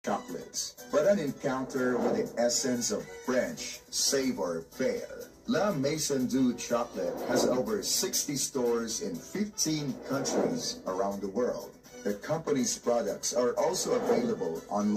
chocolates, but an encounter with the essence of French savoir-faire. La Maison du Chocolate has over 60 stores in 15 countries around the world. The company's products are also available online.